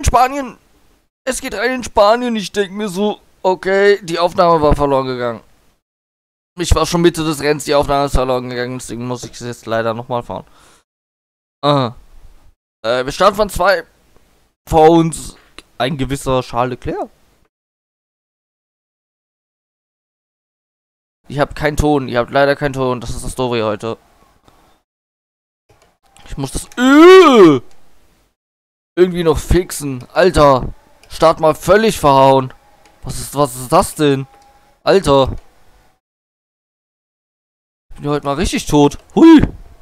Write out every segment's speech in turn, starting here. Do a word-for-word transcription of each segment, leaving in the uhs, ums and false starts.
Spanien. Es geht rein in Spanien. Ich denke mir so, okay, die Aufnahme war verloren gegangen. Ich war schon Mitte des Rennens, die Aufnahme ist verloren gegangen, deswegen muss ich es jetzt leider nochmal fahren. Aha. Äh, wir starten von zwei. Vor uns ein gewisser Charles Leclerc. Ich habe keinen Ton, ihr habt leider keinen Ton, das ist das Story heute. Ich muss das äh, irgendwie noch fixen. Alter, Start mal völlig verhauen. Was ist, was ist das denn? Alter. Ich bin ja heute mal richtig tot. Hui.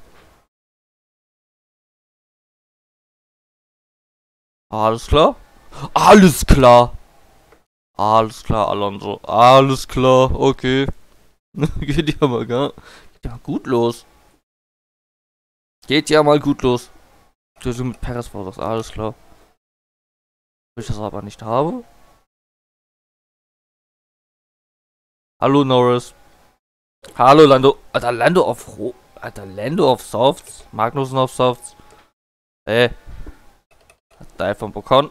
Alles klar? Alles klar. Alles klar, Alonso. Alles klar, okay. Geht ja mal gar. Geht ja mal gut los. Geht ja mal gut los. Du so mit Perez vor, alles klar. Wenn ich das aber nicht habe. Hallo Norris. Hallo Lando. Alter, Lando auf Ro. Alter, Lando auf Softs. Magnussen auf Softs. Hey. Da vom Bokon.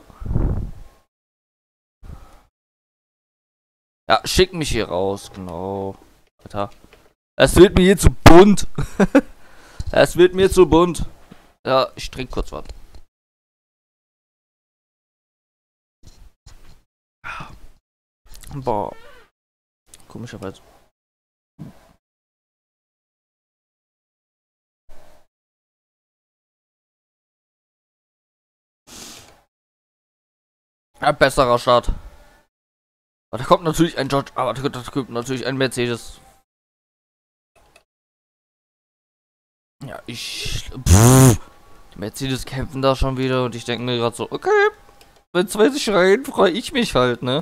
Ja, schick mich hier raus, genau. Alter. Es wird mir hier zu bunt. Es wird mir zu bunt. Ja, ich trinke kurz was. Boah. Komischerweise. Ja, besserer Start. Aber da kommt natürlich ein George, aber da kommt natürlich ein Mercedes. Ja, ich. Pff, die Mercedes kämpfen da schon wieder und ich denke mir gerade so, okay, wenn zwei sich rein, freue ich mich halt, ne?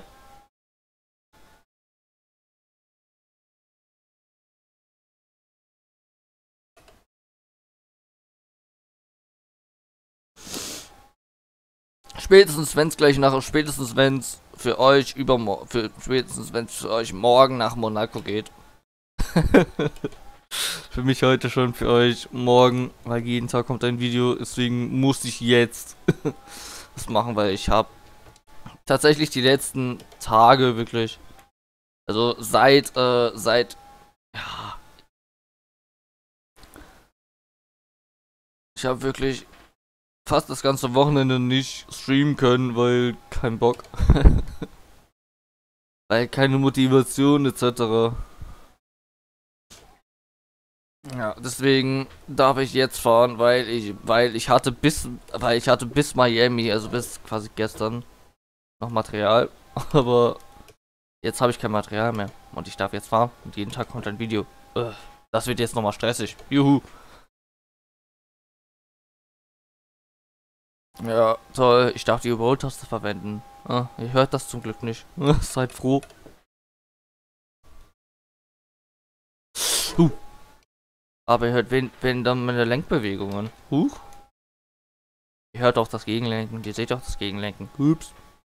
Spätestens wenn's gleich nach, spätestens wenn's für euch übermorgen, für spätestens wenn's für euch morgen nach Monaco geht. Für mich heute schon, für euch morgen, weil jeden Tag kommt ein Video, deswegen musste ich jetzt das machen, weil ich habe tatsächlich die letzten Tage wirklich, also seit, äh, seit, ja, ich habe wirklich fast das ganze Wochenende nicht streamen können, weil kein Bock, weil keine Motivation et cetera. Ja, deswegen darf ich jetzt fahren, weil ich, weil ich hatte bis, weil ich hatte bis Miami, also bis quasi gestern noch Material, aber jetzt habe ich kein Material mehr und ich darf jetzt fahren und jeden Tag kommt ein Video. Ugh, das wird jetzt nochmal stressig. Juhu. Ja, toll. Ich darf die Überholtaste verwenden. Ah, ihr hört das zum Glück nicht. Seid froh. Uh. Aber ihr hört wenn, wenn dann meine Lenkbewegungen. Huch. Ihr hört auch das Gegenlenken. Ihr seht auch das Gegenlenken. Ups.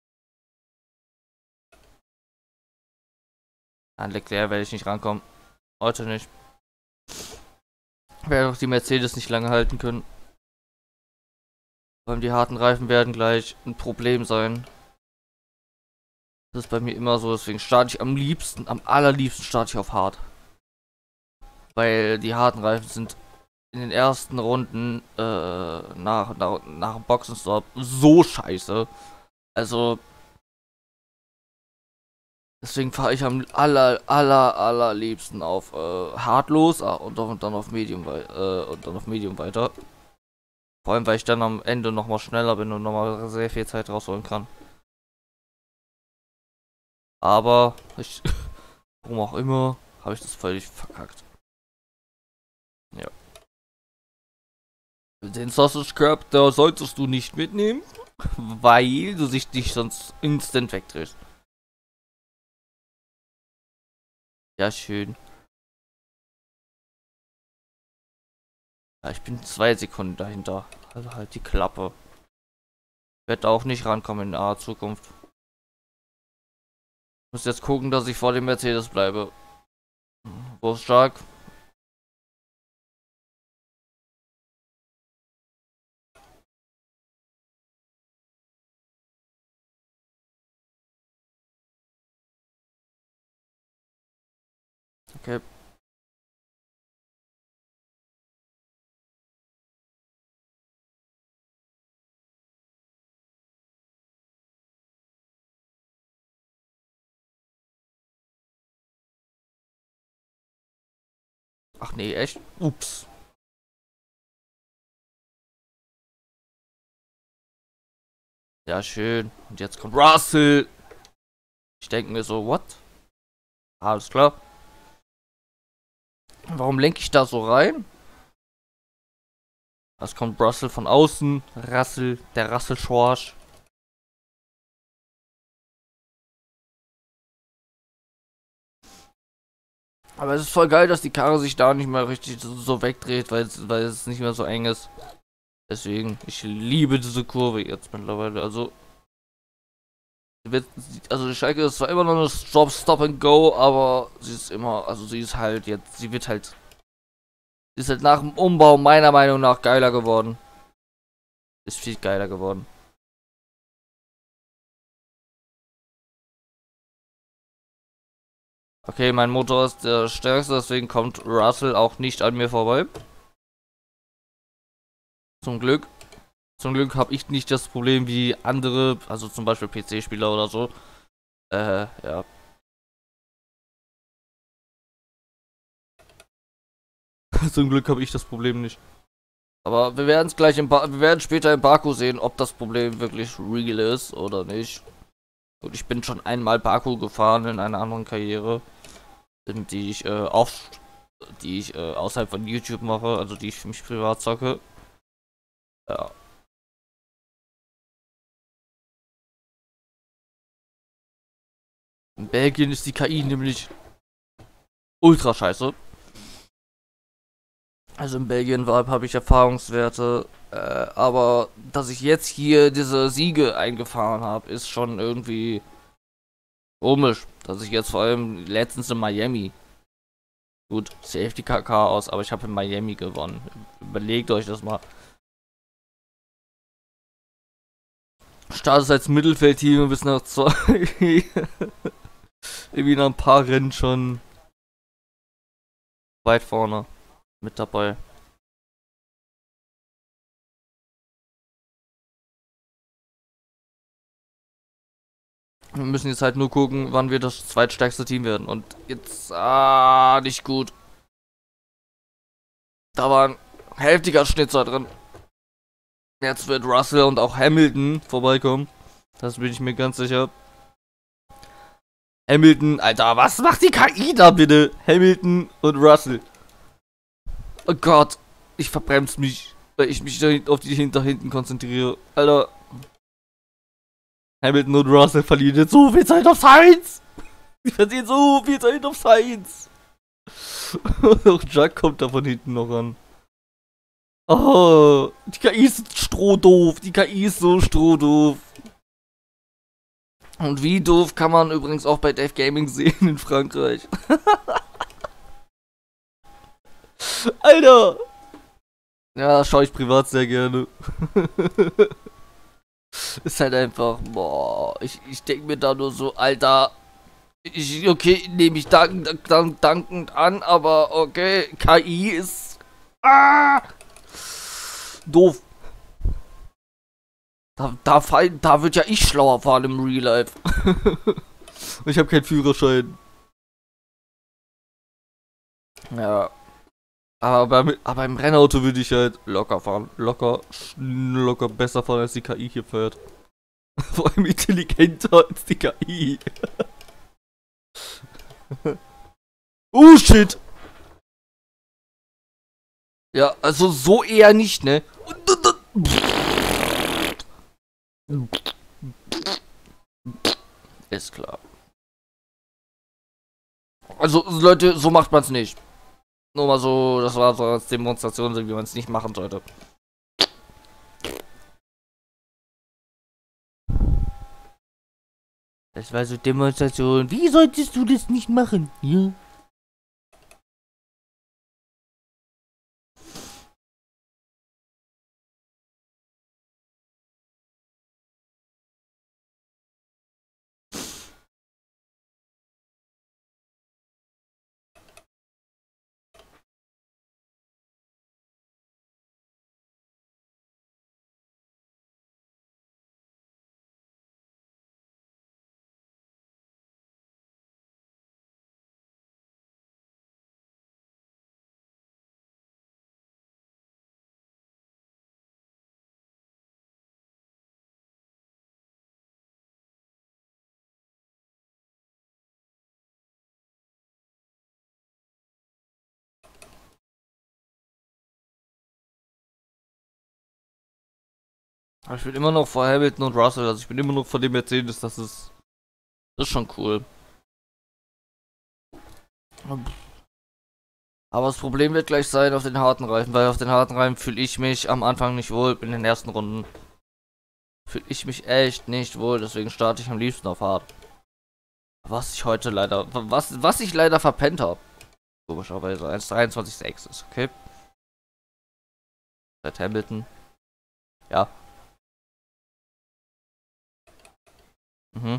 An Leclerc werde ich nicht rankommen. Heute nicht. Werde auch die Mercedes nicht lange halten können. Vor allem die harten Reifen werden gleich ein Problem sein. Das ist bei mir immer so, deswegen starte ich am liebsten, am allerliebsten starte ich auf hart. Weil die harten Reifen sind in den ersten Runden äh, nach, nach, nach dem Boxenstopp so scheiße. Also deswegen fahre ich am aller, aller, allerliebsten auf äh, hart los ah, und, und dann auf Medium äh, und dann auf Medium weiter. Vor allem, weil ich dann am Ende nochmal schneller bin und nochmal sehr viel Zeit rausholen kann. Aber, ich, warum auch immer, habe ich das völlig verkackt. Ja. Den Sausage Cup, da solltest du nicht mitnehmen, weil du sich dich sonst instant wegdrehst. Ja, schön. Ja, ich bin zwei Sekunden dahinter. Also halt die Klappe. Werde auch nicht rankommen in naher Zukunft. Muss jetzt gucken, dass ich vor dem Mercedes bleibe. Wo ist stark? Okay. Ach nee, echt? Ups. Ja, schön. Und jetzt kommt Russell. Ich denke mir so, what? Alles klar. Warum lenke ich da so rein? Es kommt Russell von außen. Russell, der Russell-Schorsch. Aber es ist voll geil, dass die Karre sich da nicht mehr richtig so, so wegdreht, weil es, weil es nicht mehr so eng ist. Deswegen, ich liebe diese Kurve jetzt mittlerweile. Also, wird, also die Schalke ist zwar immer noch eine Stop, Stop and Go, aber sie ist immer, also sie ist halt jetzt, sie wird halt, sie ist halt nach dem Umbau meiner Meinung nach geiler geworden. Ist viel geiler geworden. Okay, mein Motor ist der stärkste, deswegen kommt Russell auch nicht an mir vorbei. Zum Glück. Zum Glück habe ich nicht das Problem wie andere, also zum Beispiel P C-Spieler oder so. Äh, ja. Zum Glück habe ich das Problem nicht. Aber wir werden es gleich im ba wir werden später im Baku sehen, ob das Problem wirklich real ist oder nicht. Und ich bin schon einmal Baku gefahren in einer anderen Karriere, die ich äh, auf, die ich äh, außerhalb von YouTube mache, also die ich für mich privat zocke. Ja. In Belgien ist die K I nämlich ultra scheiße. Also in Belgien habe ich Erfahrungswerte, äh, aber dass ich jetzt hier diese Siege eingefahren habe, ist schon irgendwie komisch. Dass ich jetzt vor allem letztens in Miami, gut, Safety K K aus, aber ich habe in Miami gewonnen. Überlegt euch das mal. Startet als Mittelfeldteam und bis nach zwei, irgendwie nach ein paar Rennen schon weit vorne mit dabei. Wir müssen jetzt halt nur gucken, wann wir das zweitstärkste Team werden. Und jetzt, ah, nicht gut. Da war ein heftiger Schnitzer drin. Jetzt wird Russell und auch Hamilton vorbeikommen. Das bin ich mir ganz sicher. Hamilton, Alter, was macht die K I da bitte? Hamilton und Russell. Oh Gott, ich verbremse mich, weil ich mich auf die hinter hinten konzentriere. Alter. Hamilton und Russell verlieren jetzt so viel Zeit auf Sainz. Sie verlieren so viel Zeit auf Sainz. Und auch Jack kommt da von hinten noch ran. Oh, die K I ist strohdoof. Die K I ist so strohdoof. Und wie doof kann man übrigens auch bei Dave Gaming sehen in Frankreich. Alter. Ja, schaue ich privat sehr gerne. Ist halt einfach, boah, ich, ich denke mir da nur so, Alter, ich, okay, nehme ich dank, dank, dankend an, aber okay, K I ist, ah, doof. Da, da, fall, da wird ja ich schlauer fahren im Real Life. Ich habe keinen Führerschein. Ja. Aber, beim, aber im Rennauto würde ich halt locker fahren. Locker, locker besser fahren, als die K I hier fährt. Vor allem intelligenter als die K I. Oh shit! Ja, also so eher nicht, ne? Ist klar. Also, Leute, so macht man's nicht. Nur mal so, das war so als Demonstration, wie man es nicht machen sollte. Das war so Demonstration. Wie solltest du das nicht machen? Ja. Aber ich bin immer noch vor Hamilton und Russell, also ich bin immer noch vor dem Mercedes, das ist, das ist schon cool. Aber das Problem wird gleich sein auf den harten Reifen, weil auf den harten Reifen fühle ich mich am Anfang nicht wohl in den ersten Runden. Fühle ich mich echt nicht wohl, deswegen starte ich am liebsten auf hart. Was ich heute leider, was, was ich leider verpennt habe. Komischerweise, eins Komma dreiundzwanzig Komma sechs ist, okay. Seit Hamilton. Ja. Mhm.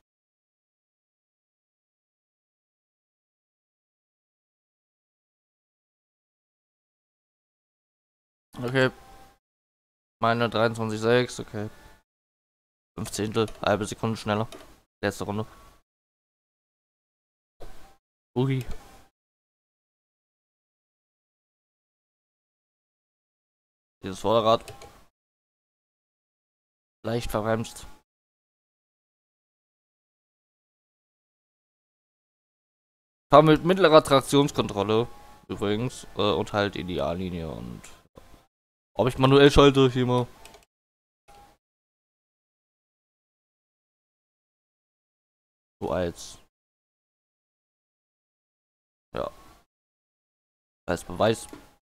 Okay. Meine dreiundzwanzig Komma sechs, okay. fünfzehntel, halbe Sekunde schneller. Letzte Runde. Ui. Dieses Vorderrad. Leicht verbremst. Fahr mit mittlerer Traktionskontrolle. Übrigens. Äh, und halt Ideallinie und. Ob ich manuell schalte, hier mal. So als. Ja. Als Beweis.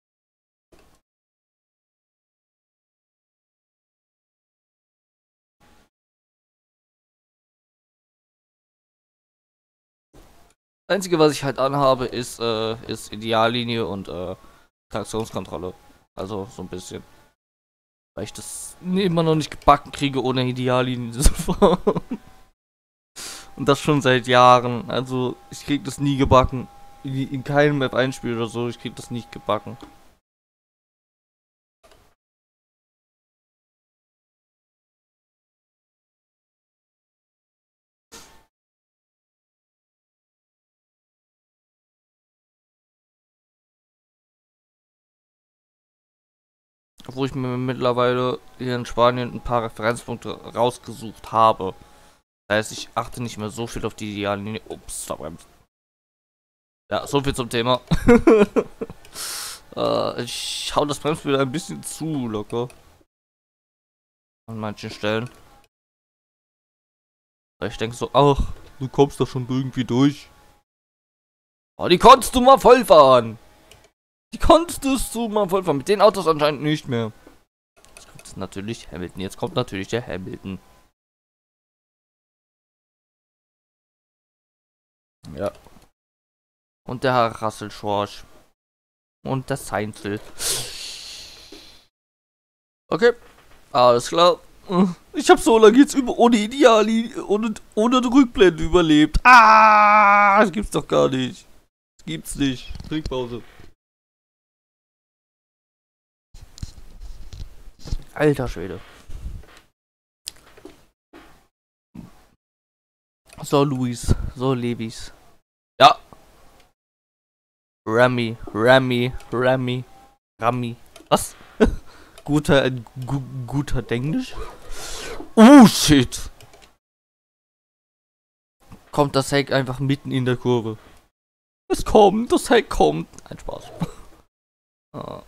Einzige, was ich halt anhabe, ist, äh, ist Ideallinie und, äh, Traktionskontrolle. Also, so ein bisschen. Weil ich das immer noch nicht gebacken kriege, ohne Ideallinie zu fahren. Und das schon seit Jahren. Also, ich krieg das nie gebacken. In, in keinem F eins Spiel oder so, ich krieg das nicht gebacken. Obwohl ich mir mittlerweile hier in Spanien ein paar Referenzpunkte rausgesucht habe. Das heißt, ich achte nicht mehr so viel auf die Ideallinie. Ups, verbremst. Ja, so viel zum Thema. äh, ich hau das Bremspedal ein bisschen zu locker. An manchen Stellen. Weil ich denke so, ach, du kommst doch schon irgendwie durch. Oh, die konntest du mal voll fahren. Die konntest du mal voll fahren. Mit den Autos anscheinend nicht mehr. Jetzt kommt natürlich Hamilton. Jetzt kommt natürlich der Hamilton. Ja. Und der Herr Russell Schorsch. Und das Seinzel. Okay. Alles klar. Ich habe so lange jetzt über ohne Ideallinie und ohne Rückblende überlebt. Ah, das gibt's doch gar nicht. Das gibt's nicht. Trinkpause. Alter Schwede. So, Luis. So, Levis. Ja. Rami. Rami. Rami. Rami. Was? guter, gu guter Englisch? Oh, shit. Kommt das Heck einfach mitten in der Kurve. Es kommt, das Heck kommt. Ein Spaß. ah.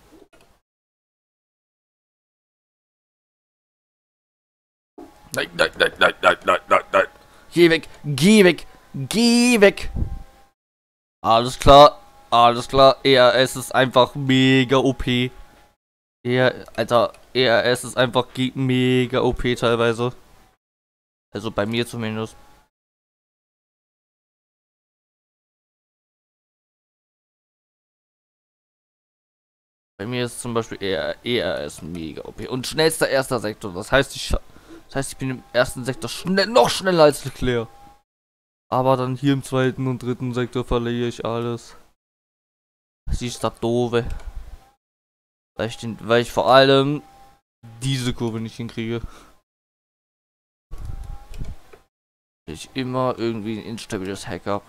Nein, nein, nein, nein, nein, nein, nein, nein. Geh weg, geh weg, geh weg. Alles klar, alles klar. E R S ist einfach mega O P. Ja, Alter, E R S ist einfach mega O P teilweise. Also bei mir zumindest. Bei mir ist zum Beispiel E R S mega O P. Und schnellster erster Sektor. Das heißt, ich, das heißt, ich bin im ersten Sektor schnell, noch schneller als Leclerc. Aber dann hier im zweiten und dritten Sektor verliere ich alles. Das ist das Doofe. Weil ich, den, weil ich vor allem diese Kurve nicht hinkriege. Ich immer irgendwie ein instabiles Hack habe.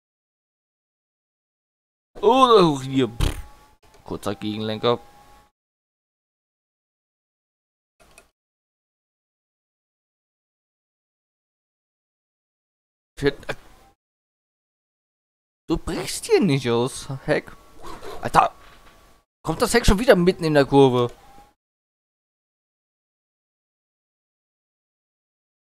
Oder auch hier. Pff, kurzer Gegenlenker. Du brichst hier nicht aus, Heck. Alter. Kommt das Heck schon wieder mitten in der Kurve?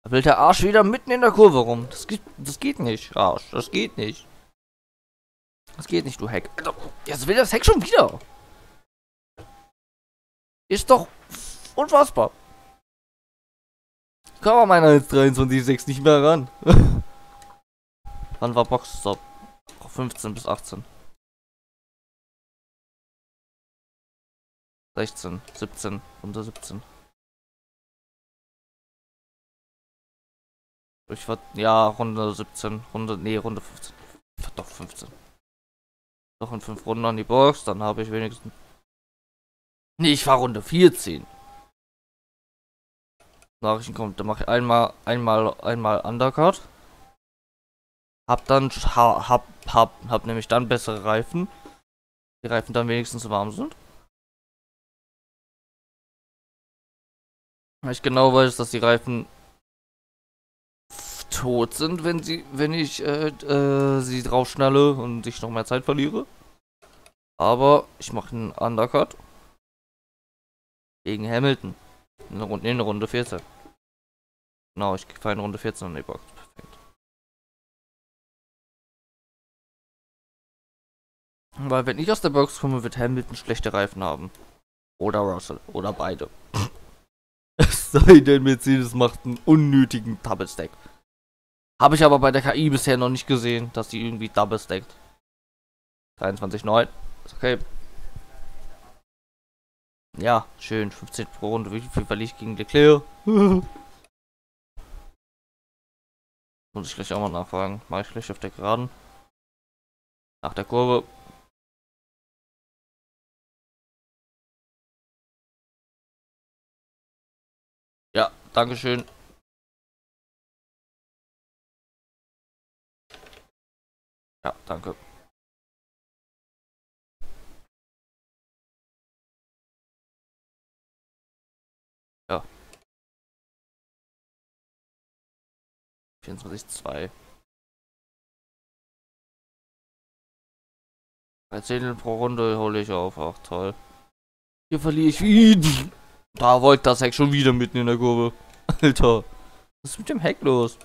Da will der Arsch wieder mitten in der Kurve rum. Das geht, das geht nicht, Arsch. Das geht nicht. Das geht nicht, du Heck. Alter, jetzt will das Heck schon wieder. Ist doch unfassbar. Ich komme an meiner eins dreiundzwanzig Komma sechs nicht mehr ran. Wann war Boxstop? fünfzehn bis achtzehn. sechzehn, siebzehn, Runde siebzehn. Ich war, ja, Runde siebzehn, Runde, nee, Runde fünfzehn. Doch, fünfzehn. Noch in fünf Runden an die Box, dann habe ich wenigstens... Nee, ich war Runde vierzehn. Nachrichten kommt, dann mache ich einmal, einmal, einmal Undercut. Hab dann, hab, hab, hab, hab nämlich dann bessere Reifen. Die Reifen dann wenigstens warm sind. Weil ich genau weiß, dass die Reifen tot sind, wenn sie, wenn ich äh, äh, sie draufschnalle und ich noch mehr Zeit verliere. Aber ich mache einen Undercut gegen Hamilton in der Runde, in der Runde vierzehn. Genau, ich fahre in Runde vierzehn an die Box. Perfekt. Weil wenn ich aus der Box komme, wird Hamilton schlechte Reifen haben. Oder Russell. Oder beide. Es sei denn, Mercedes macht einen unnötigen Double Stack. Habe ich aber bei der K I bisher noch nicht gesehen, dass die irgendwie Double stackt. dreiundzwanzig Komma neun. Ist okay. Ja, schön. fünfzehn pro Runde. Wie viel verliere ich gegen Leclerc? Muss ich gleich auch mal nachfragen. Mache ich gleich auf der Geraden. Nach der Kurve. Ja, dankeschön. Ja, danke. Ja. vierundzwanzig Komma zwei. Bei zehn pro Runde hole ich auf. Ach, toll. Hier verliere ich wieder. Da wollte das Heck schon wieder mitten in der Kurve. Alter. Was ist mit dem Heck los?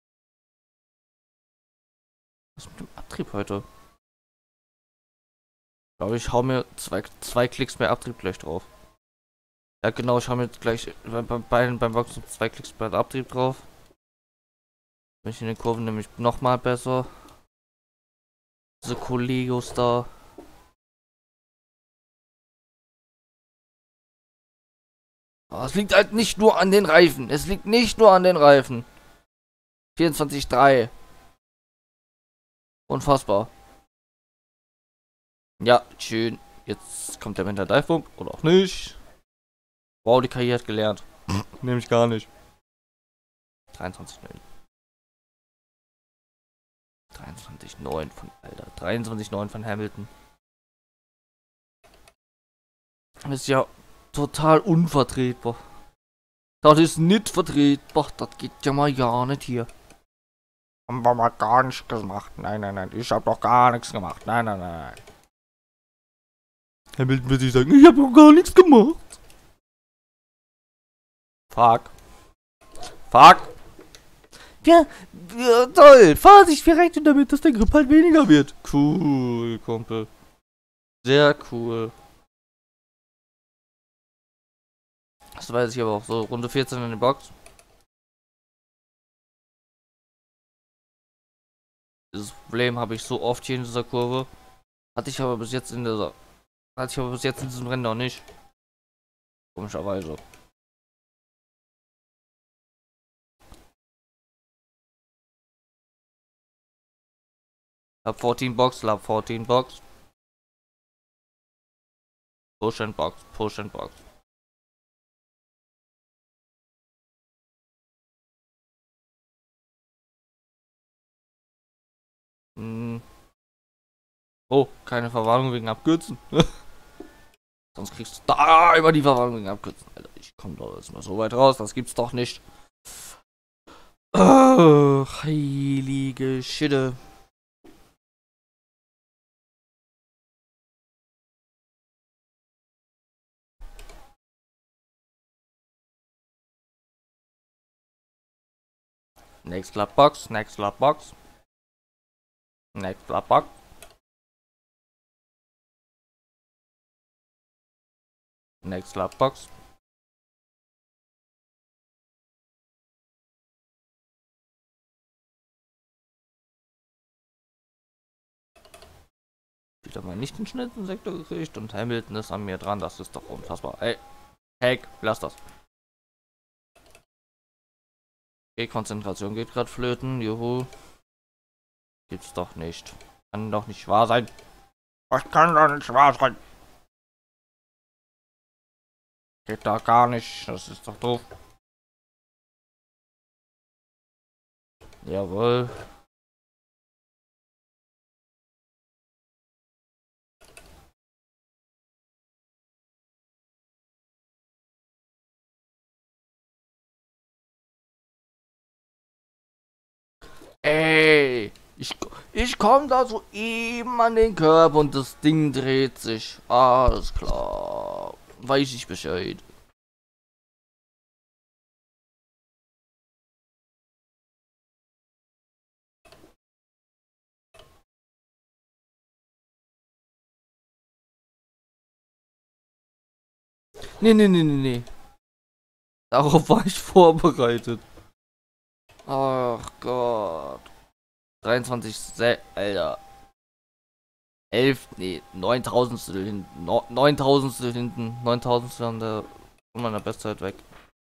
Was ist mit dem Abtrieb heute? Ich glaube, ich hau mir zwei, zwei Klicks mehr Abtrieb gleich drauf. Ja, genau, ich hau mir gleich beim, beim, beim Boxen zwei Klicks mehr Abtrieb drauf. Bin ich in den Kurven nämlich nochmal besser. Diese Kollegos da. Oh, es liegt halt nicht nur an den Reifen. Es liegt nicht nur an den Reifen. vierundzwanzig Komma drei. Unfassbar. Ja, schön. Jetzt kommt der Winter Dive Bump. Oder auch nicht. Wow, die K I hat gelernt. Nehme ich gar nicht. dreiundzwanzig Komma neun. dreiundzwanzig Komma neun von, Alter. dreiundzwanzig Komma neun von Hamilton. Das ist ja total unvertretbar. Das ist nicht vertretbar. Das geht ja mal gar nicht hier. Haben wir mal gar nichts gemacht. Nein, nein, nein. Ich hab doch gar nichts gemacht. Nein, nein, nein. Hamilton wird sich sagen, ich hab doch gar nichts gemacht. Fuck. Fuck. Ja, ja, toll. Vorsicht, wir rechnen damit, dass der Grip halt weniger wird. Cool, Kumpel. Sehr cool. Das weiß ich aber auch so. Runde vierzehn in der Box. Dieses Problem habe ich so oft hier in dieser Kurve. Hatte ich aber bis jetzt in dieser. Hatte ich aber bis jetzt in diesem Rennen noch nicht. Komischerweise. Lab vierzehn Box, Lab vierzehn Box. Push and Box, Push and Box. Hm. Oh, keine Verwarnung wegen Abkürzen. Sonst kriegst du da immer die Verwarnung wegen Abkürzen. Alter, ich komme doch jetzt mal so weit raus, das gibt's doch nicht. Oh, heilige Schitte. Next Club Box, Next Club Box. Next Club Box. Next Club Box. Wieder mal nicht den schnellsten Sektor gekriegt und Hamilton ist an mir dran. Das ist doch unfassbar. Ey, Heck, lass das. Okay, Konzentration geht gerade flöten. Juhu. Gibt's doch nicht. Kann doch nicht wahr sein. Das kann doch nicht wahr sein. Geht da gar nicht. Das ist doch doof. Jawohl. Ey, ich, ich komme da so eben an den Körper und das Ding dreht sich. Alles klar. Weiß ich Bescheid. Nee, nee, nee, nee, nee. Darauf war ich vorbereitet. Ach Gott. dreiundzwanzig, Alter. elf, nee, neuntausendstel hinten. neuntausendstel hinten. neuntausendstel an der von meiner Bestzeit weg.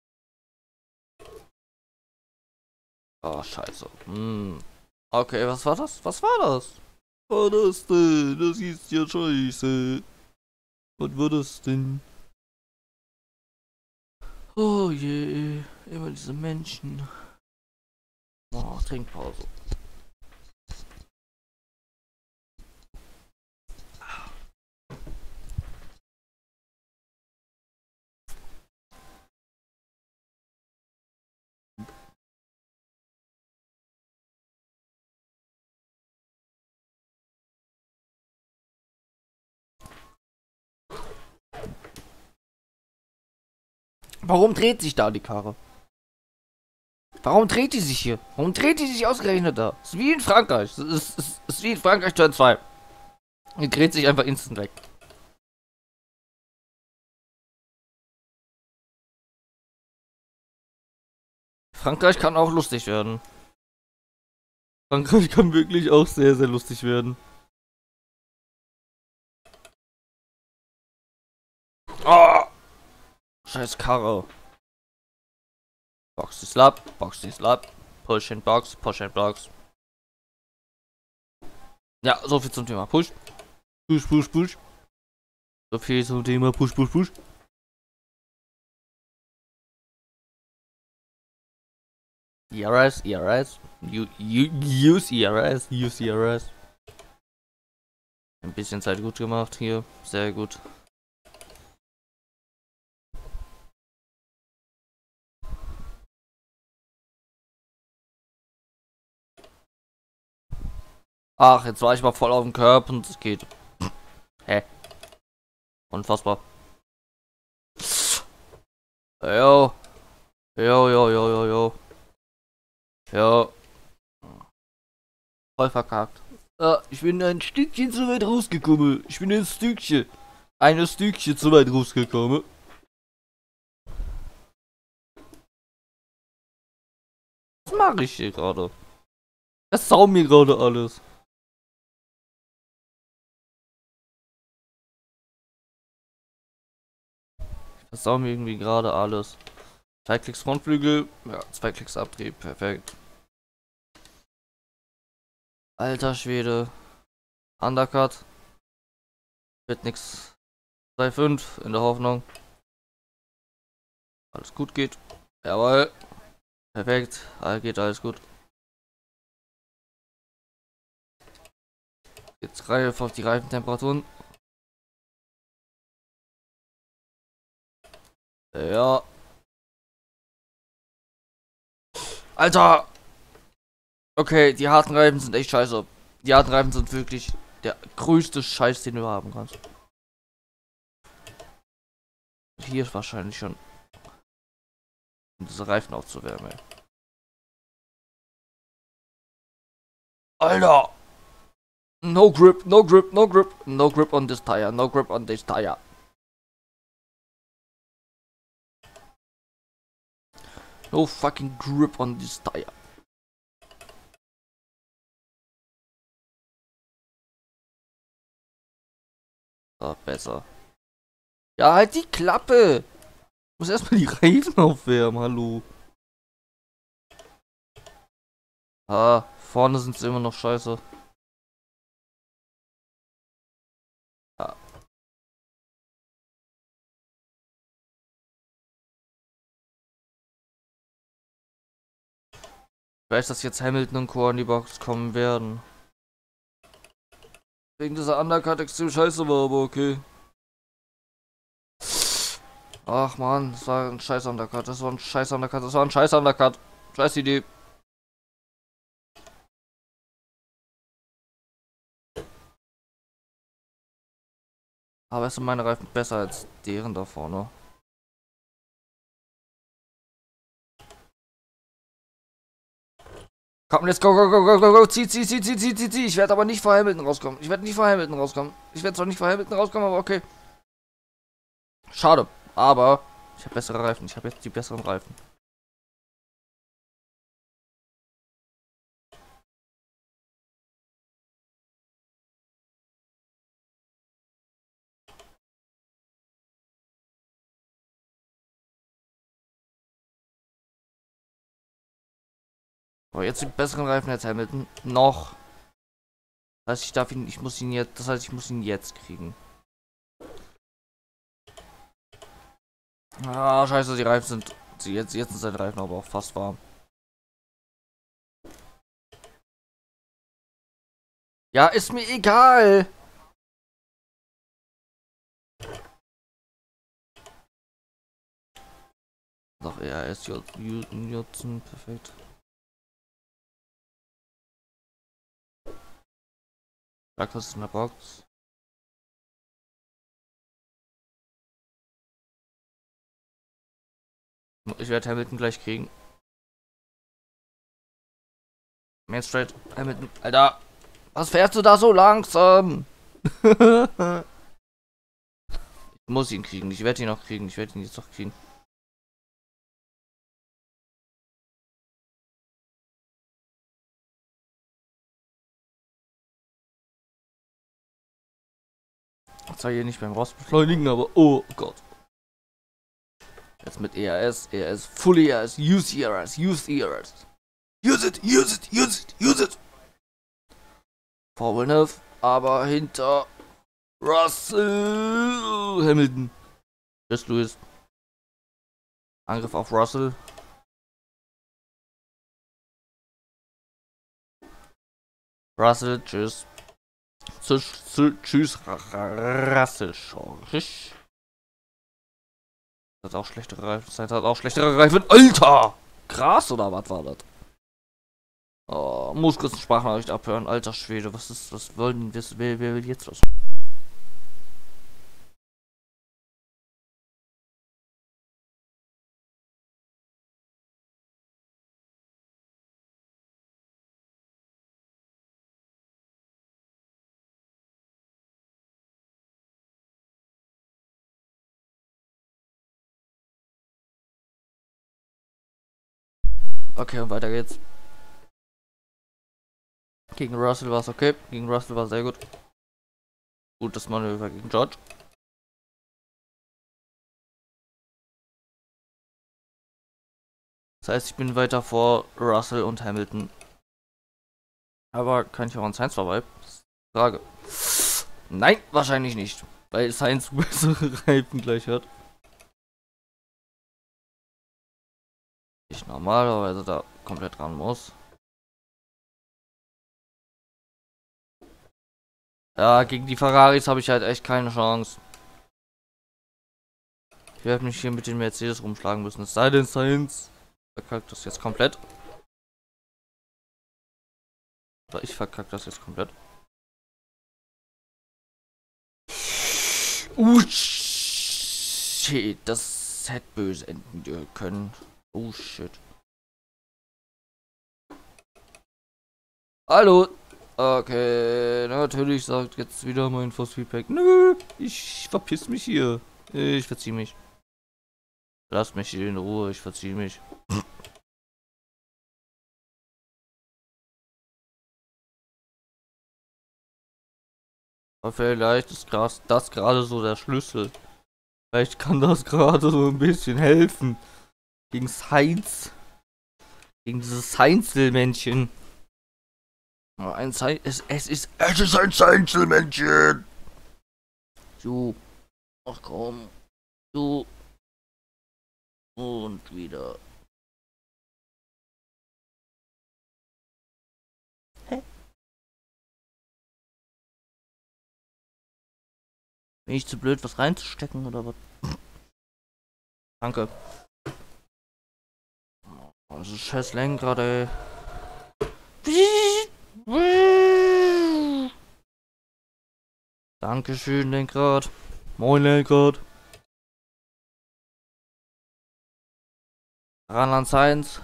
Oh, scheiße. Hm. Okay, was war das? Was war das? Was war das denn? Das ist ja scheiße. Was war das denn? Oh je, immer diese Menschen. Oh, Trinkpause. Warum dreht sich da die Karre? Warum dreht die sich hier? Warum dreht die sich ausgerechnet da? Ist wie in Frankreich. Es ist, ist, ist wie in Frankreich Turn zwei. Die dreht sich einfach instant weg. Frankreich kann auch lustig werden. Frankreich kann wirklich auch sehr, sehr lustig werden. Oh! Scheiß Karre. Box die Slap, Box die Slap. Push and Box, Push and Box. Ja, so viel zum Thema Push. Push, Push, Push. So viel zum Thema Push, Push, Push. E R S, E R S. U, U, use E R S, use E R S. Ein bisschen Zeit gut gemacht hier. Sehr gut. Ach, jetzt war ich mal voll auf dem Körper und es geht. Hä? Unfassbar. Jo. Jo, jo, jo, jo, jo. Jo. Voll verkackt. Ah, ich bin ein Stückchen zu weit rausgekommen. Ich bin ein Stückchen. Ein Stückchen zu weit rausgekommen. Was mache ich hier gerade? Das sau mir gerade alles. Das sau mir irgendwie gerade alles. Zwei Klicks Frontflügel. Ja, zwei Klicks Abtrieb. Perfekt. Alter Schwede. Undercut. Wird nix. drei fünf in der Hoffnung. Alles gut geht. Jawohl. Perfekt. All geht alles gut. Jetzt greife auf die Reifentemperaturen. Ja. Alter! Okay, die harten Reifen sind echt scheiße. Die harten Reifen sind wirklich der größte Scheiß, den du haben kannst. Hier ist wahrscheinlich schon, um diese Reifen aufzuwärmen. Alter! No grip, no grip, no grip, no grip on this tire, no grip on this tire. No fucking grip on this tire. Ah, besser. Ja, halt die Klappe! Ich muss erstmal die Reifen aufwärmen, hallo. Ah, vorne sind sie immer noch scheiße. Ja. Ich weiß, dass jetzt Hamilton und Co. an die Box kommen werden. Wegen dieser Undercut extrem scheiße war, aber okay. Ach man, das war ein scheiß Undercut, das war ein scheiß Undercut, das war ein scheiß Undercut. Scheiß Idee. Aber es sind meine Reifen besser als deren da vorne. Komm, let's go, go, go, go, go, go, zieh, zieh, zieh, zieh, zieh, zieh, zieh. Ich werde aber nicht vor Hamilton rauskommen. Ich werde nicht vor Hamilton rauskommen. Ich werde zwar nicht vor Hamilton rauskommen, aber okay. Schade, aber ich habe bessere Reifen. Ich habe jetzt die besseren Reifen. Aber jetzt die besseren Reifen als Hamilton. Noch. Das heißt, ich darf ihn, ich muss ihn jetzt, das heißt, ich muss ihn jetzt kriegen. Ah, scheiße, die Reifen sind, jetzt, jetzt sind seine Reifen aber auch fast warm. Ja, ist mir egal. Doch, er ist Jutzen, perfekt. Da kostet in der Box. Ich werde Hamilton gleich kriegen. Main Straight, Hamilton. Alter, was fährst du da so langsam? Ich muss ihn kriegen. Ich werde ihn noch kriegen. Ich werde ihn jetzt noch kriegen. Zwar hier nicht beim Rausbeschleunigen, aber oh Gott. Jetzt mit E R S, E R S, Full E R S, Use E R S, Use E R S. Use it, use it, use it, use it. Formel neuf, aber hinter Russell Hamilton. Tschüss, Lewis. Angriff auf Russell. Russell, tschüss. Tschüss, tschüss, Russell. Das hat auch schlechtere Reifen. Das hat auch schlechtere Reifen. Alter! Gras oder was war das? Oh, muss kurz eine Sprachnachricht abhören. Alter Schwede, was ist, was wollen wir, wer, wer will jetzt was? Okay, und weiter geht's. Gegen Russell war es okay. Gegen Russell war sehr gut. Gutes Manöver gegen George. Das heißt, ich bin weiter vor Russell und Hamilton. Aber kann ich auch an Sainz vorbei? Frage. Nein, wahrscheinlich nicht. Weil Sainz bessere Reifen gleich hat. Ich normalerweise da komplett ran muss. Ja, gegen die Ferraris habe ich halt echt keine Chance. Ich werde mich hier mit den Mercedes rumschlagen müssen. Es sei denn, Sainz verkackt das jetzt komplett. Oder ich verkackt das jetzt komplett. Uh, shit, das hätte böse enden können. Oh shit. Hallo, Okay, natürlich sagt jetzt wieder mein Force Feedback. Nö, ich verpiss mich hier. Ich verzieh mich. Lasst mich hier in Ruhe, ich verzieh mich. Aber vielleicht ist das, das gerade so der Schlüssel. Vielleicht kann das gerade so ein bisschen helfen. Gegen Science. Gegen dieses Science-Männchen. Aber ein Science. Es, es ist. Es ist ein Science-Männchen! So. Ach komm. So. Und wieder. Hä? Bin ich zu blöd, was reinzustecken oder was? Danke. Oh, das ist scheiß Lenkrad, ey. Dankeschön, Lenkrad. Moin, Lenkrad. Ran an Science.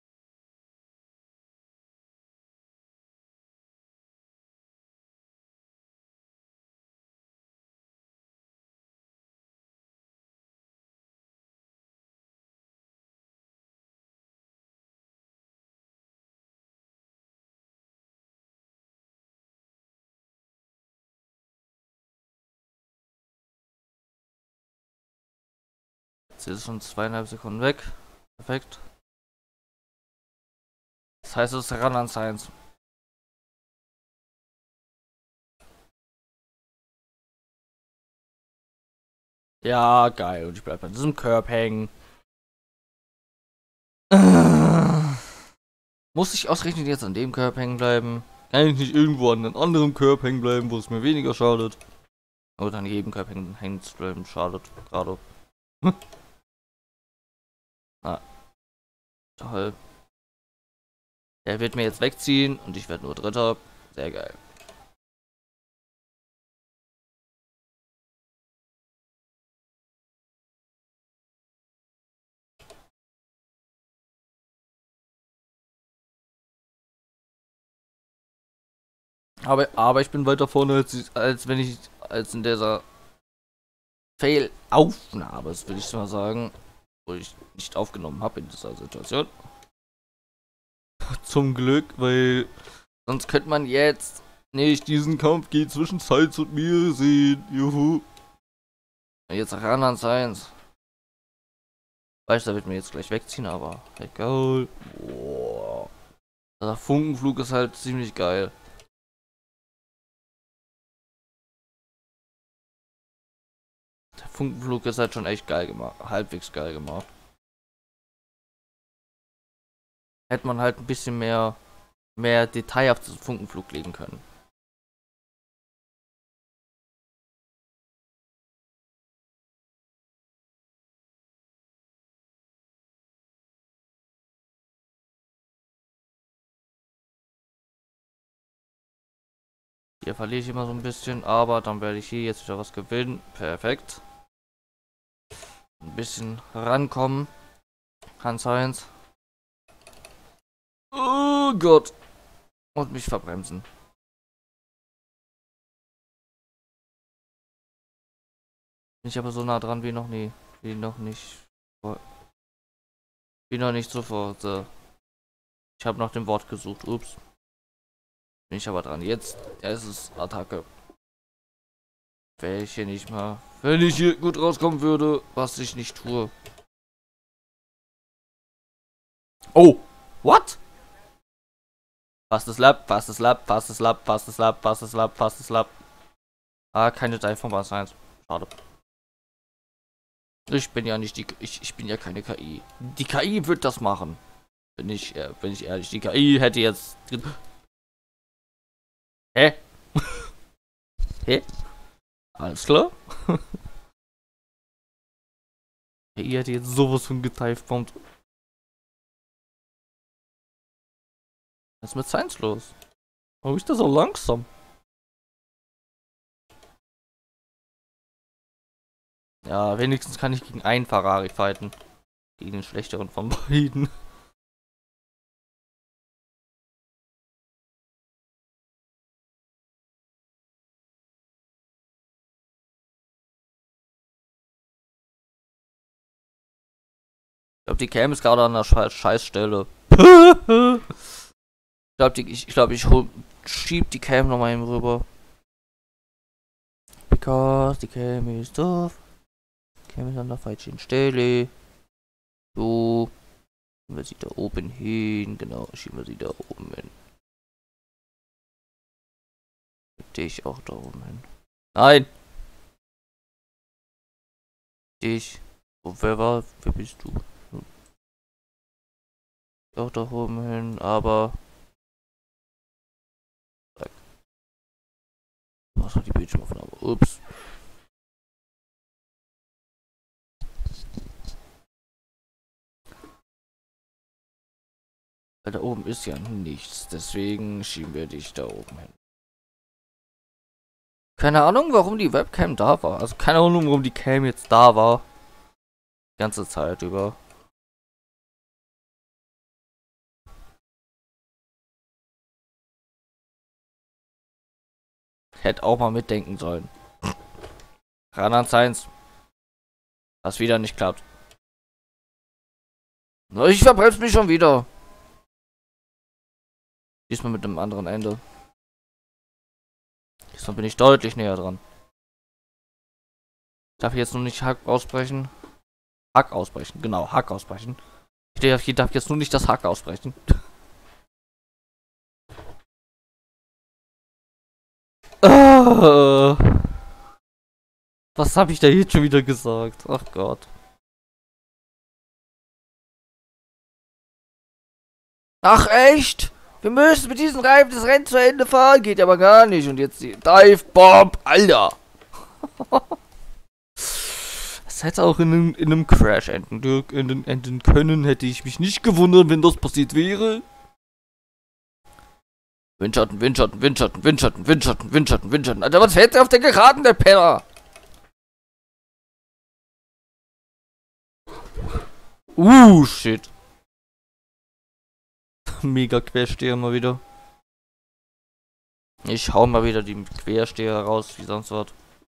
Jetzt ist es schon zweieinhalb Sekunden weg. Perfekt. Das heißt, es ist ran an Science. Ja, geil. Und ich bleib bei diesem Curb hängen. Äh, muss ich ausgerechnet jetzt an dem Curb hängen bleiben? Kann ich nicht irgendwo an einem anderen Curb hängen bleiben, wo es mir weniger schadet? Oder an jedem Curb hängen, hängen zu bleiben schadet gerade. Ah, toll. Der wird mir jetzt wegziehen und ich werde nur Dritter. Sehr geil. Aber, aber ich bin weiter vorne, als, als wenn ich, als in dieser Fail-Aufnahme, das will ich mal sagen, wo ich nicht aufgenommen habe in dieser Situation. Zum Glück, weil sonst könnte man jetzt nicht diesen Kampf geht zwischen Science und mir sehen. Juhu. Jetzt ran an Science. Weiß, da wird mir jetzt gleich wegziehen, aber egal. Boah. Der Funkenflug ist halt ziemlich geil. Der Funkenflug ist halt schon echt geil gemacht. Halbwegs geil gemacht. Hätte man halt ein bisschen mehr, mehr Detail auf diesen Funkenflug legen können. Hier verliere ich immer so ein bisschen, aber dann werde ich hier jetzt wieder was gewinnen. Perfekt. Ein bisschen rankommen. Hans Heinz. Oh Gott. Und mich verbremsen. Bin ich aber so nah dran wie noch nie. Wie noch nicht. Wie noch nicht sofort. Ich habe nach dem Wort gesucht. Ups. Bin ich aber dran. Jetzt. Ja, ist es Attacke. Welche nicht mal. Wenn ich hier gut rauskommen würde, was ich nicht tue. Oh! What? Fastes Lab, fastes Lab, fastes Lab, fastes Lab, fastes Lab, fastes Lab. Ah, keine Teil von Bas eins. Schade. Ich bin ja nicht die. Ich, ich bin ja keine K I. Die K I wird das machen. Bin ich, äh, bin ich ehrlich. Die K I hätte jetzt. Hä? Hä? Alles klar? K I hätte jetzt sowas von geteilt-bombt. Was ist mit Science los? Warum ist das so langsam? Ja, wenigstens kann ich gegen einen Ferrari fighten. Gegen den schlechteren von beiden. Ich glaube, die Cam ist gerade an der Scheiß Scheißstelle. ich glaube, ich, ich, glaub, ich hol, schieb die Cam nochmal eben rüber. Because die Cam ist doof. Die Cam ist an der falschen Stelle. So. Schieben wir sie da oben hin. Genau, schieben wir sie da oben hin. Dich auch da oben hin. Nein! Dich. Oh, wer war? Wer bist du? Auch da oben hin, aber. Was hat die Bildschirmaufnahme? Ups. Weil da oben ist ja nichts, deswegen schieben wir dich da oben hin. Keine Ahnung, warum die Webcam da war. Also keine Ahnung, warum die Cam jetzt da war. Die ganze Zeit über. Hätte auch mal mitdenken sollen. Ran an Science. Was wieder nicht klappt. Ich verbremse mich schon wieder. Diesmal mit einem anderen Ende. Diesmal bin ich deutlich näher dran. Ich darf jetzt nur nicht Hack ausbrechen. Hack ausbrechen, genau, Hack ausbrechen. Ich darf, ich darf jetzt nur nicht das Hack ausbrechen. uh, was habe ich da jetzt schon wieder gesagt? Ach Gott. Ach echt? Wir müssen mit diesem Reifen das Rennen zu Ende fahren. Geht aber gar nicht. Und jetzt die Dive Bomb. Alter. Das hätte auch in einem, in einem Crash enden, enden, enden können. Hätte ich mich nicht gewundert, wenn das passiert wäre. Windschatten, Windschatten, Windschatten, Windschatten, Windschatten, Windschatten, Windschatten. Alter, was fährt der auf der Geraden, der Penner? Uh, shit. Mega Quersteher mal wieder. Ich hau mal wieder die Quersteher raus, wie sonst was.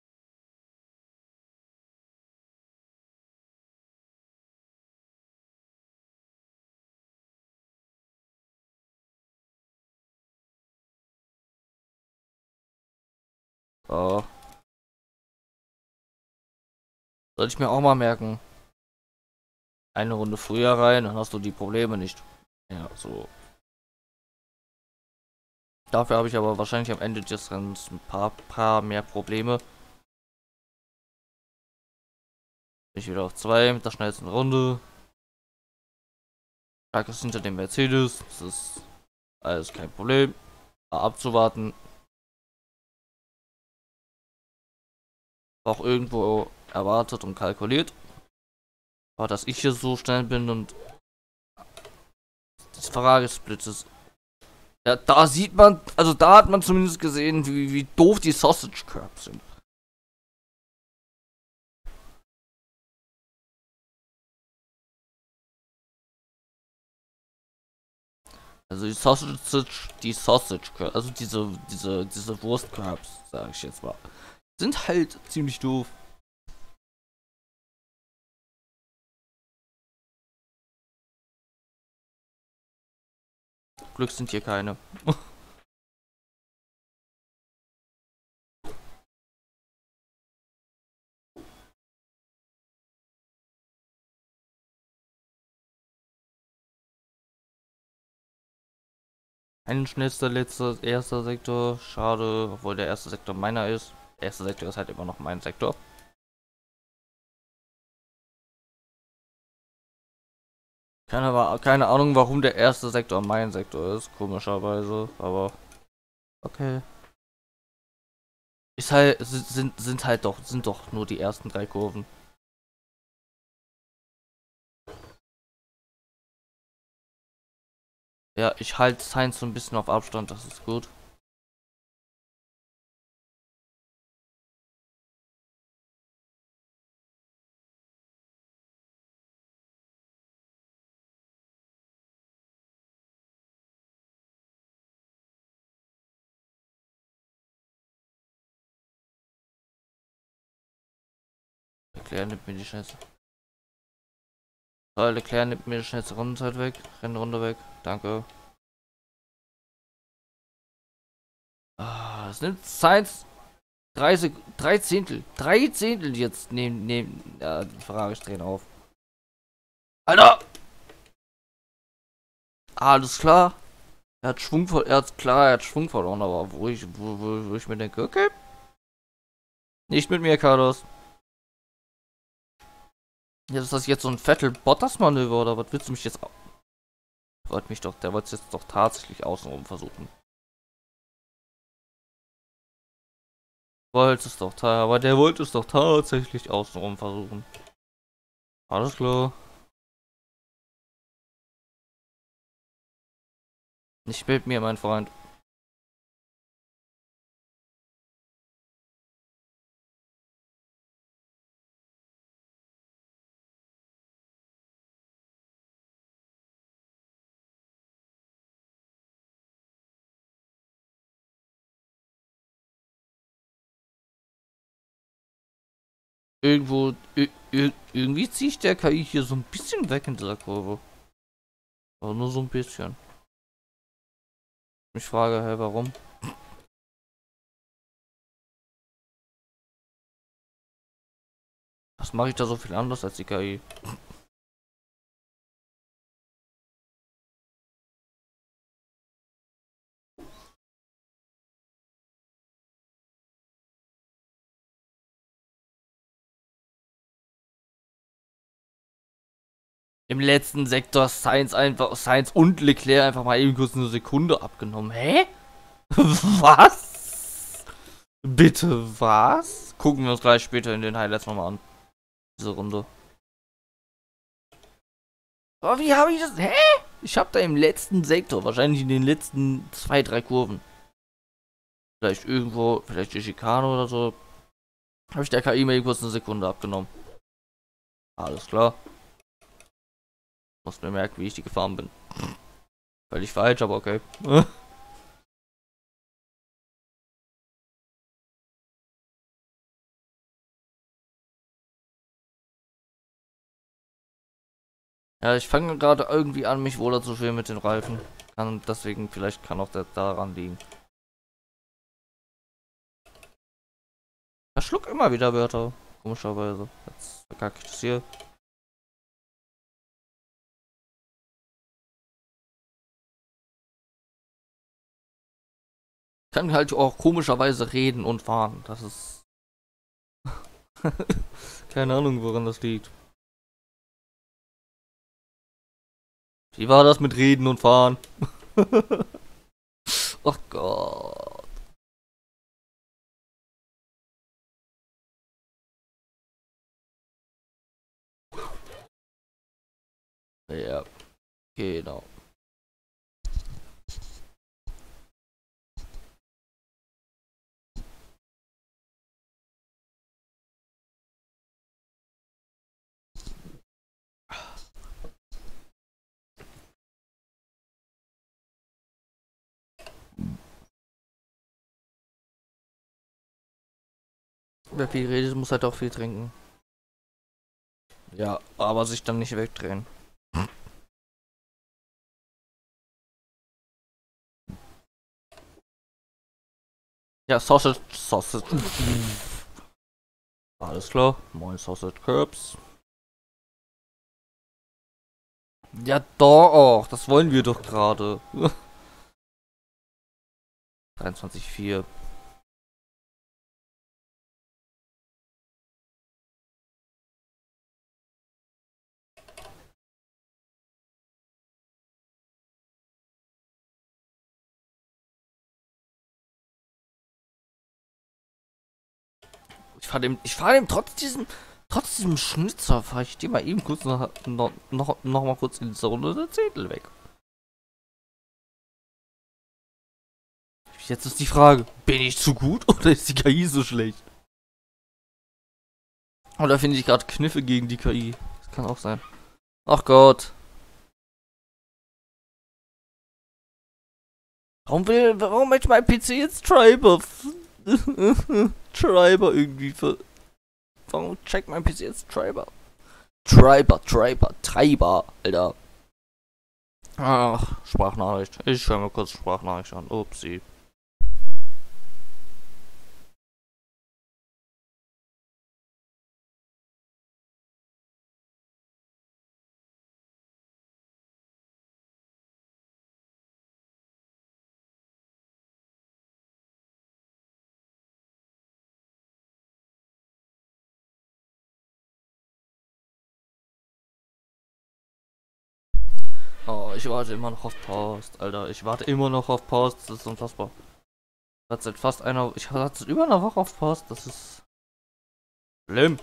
So. Soll ich mir auch mal merken. Eine Runde früher rein, dann hast du die Probleme nicht. Ja, so. Dafür habe ich aber wahrscheinlich am Ende des Rennens ein paar, paar mehr Probleme. Ich wieder auf zwei mit der schnellsten Runde. Stark ist hinter dem Mercedes. Das ist alles kein Problem. War abzuwarten. Auch irgendwo erwartet und kalkuliert. Aber dass ich hier so schnell bin und das Ferrari-Split ist. Ja, da sieht man, also da hat man zumindest gesehen, wie, wie doof die Sausage Curbs sind. Also die Sausage, die Sausage Curbs, also diese, diese, diese Wurst Curbs, sage ich jetzt mal, sind halt ziemlich doof. Glück sind hier keine. Ein schnellster letzter erster Sektor, schade, obwohl der erste Sektor meiner ist. Der erste Sektor ist halt immer noch mein Sektor. Keine, keine Ahnung, warum der erste Sektor mein Sektor ist, komischerweise, aber okay. Ist halt, sind, sind halt doch, sind doch nur die ersten drei Kurven. Ja, ich halte Sainz so ein bisschen auf Abstand, das ist gut. Erklären nimmt mir die Scheiße. So, Leclerc nimmt mir die schnellste Rundenzeit weg. Rennrunde weg. Danke. Ah, es nimmt Sainz drei, Sek drei Zehntel. Drei Zehntel jetzt nehmen, nehmen, ja, die Ferraris drehen auf. Alter! Alles klar. Er hat Schwung verloren, er hat klar, er hat Schwung verloren, aber wo ich, wo, wo, wo ich mir denke, okay. Nicht mit mir, Carlos. Jetzt ist das jetzt so ein Vettel-Bottas-Manöver, oder was willst du mich jetzt... Wollte mich doch, der wollte es jetzt doch tatsächlich außenrum versuchen. Wollte es doch, aber der wollte es doch tatsächlich außenrum versuchen. Alles klar. Nicht mit mir, mein Freund. Irgendwo, irgendwie ziehe ich der K I hier so ein bisschen weg in dieser Kurve. Aber nur so ein bisschen. Ich frage, hey, warum? Was mache ich da so viel anders als die K I? Im letzten Sektor Sainz einfach, Sainz und Leclerc einfach mal eben kurz eine Sekunde abgenommen. Hä? Was? Bitte was? Gucken wir uns gleich später in den Highlights nochmal an. Diese Runde. Aber wie habe ich das? Hä? Ich habe da im letzten Sektor, wahrscheinlich in den letzten zwei, drei Kurven. Vielleicht irgendwo, vielleicht die Schikane oder so. Habe ich der K I mal kurz eine Sekunde abgenommen. Alles klar. Muss mir merken, wie ich die gefahren bin. Völlig falsch, aber okay. Ja, ich fange gerade irgendwie an, mich wohler zu fühlen mit den Reifen. Kann deswegen, vielleicht kann auch das daran liegen. Ich schluck immer wieder Wörter. Komischerweise. Jetzt verkacke ich das hier. Ich kann halt auch komischerweise reden und fahren. Das ist... Keine Ahnung, woran das liegt. Wie war das mit Reden und Fahren? Ach Gott. Ja, genau. Wer viel redet, muss halt auch viel trinken. Ja, aber sich dann nicht wegdrehen. Ja, Sausage, Sausage. Alles klar, moin Sausage Curbs. Ja doch, das wollen wir doch gerade. dreiundzwanzig Komma vier. Ich fahre dem, ich fahre dem trotz diesem, trotz diesem Schnitzer, fahre ich dem mal eben kurz noch, noch, noch, noch mal kurz in dieser Runde der Zehntel weg. Jetzt ist die Frage, bin ich zu gut oder ist die K I so schlecht? Oder finde ich gerade Kniffe gegen die K I? Das kann auch sein. Ach Gott. Warum will, warum möchte mein P C jetzt Treiber? Treiber irgendwie für... Warum checkt mein P C jetzt Treiber? Treiber, Treiber, Treiber, Alter. Ach, Sprachnachricht. Ich höre mir kurz Sprachnachricht an. Upsi. Oh, ich warte immer noch auf Post, Alter. Ich warte immer noch auf Post. Das ist unfassbar. Ich warte seit fast einer. Ich warte seit über einer Woche auf Post. Das ist schlimm.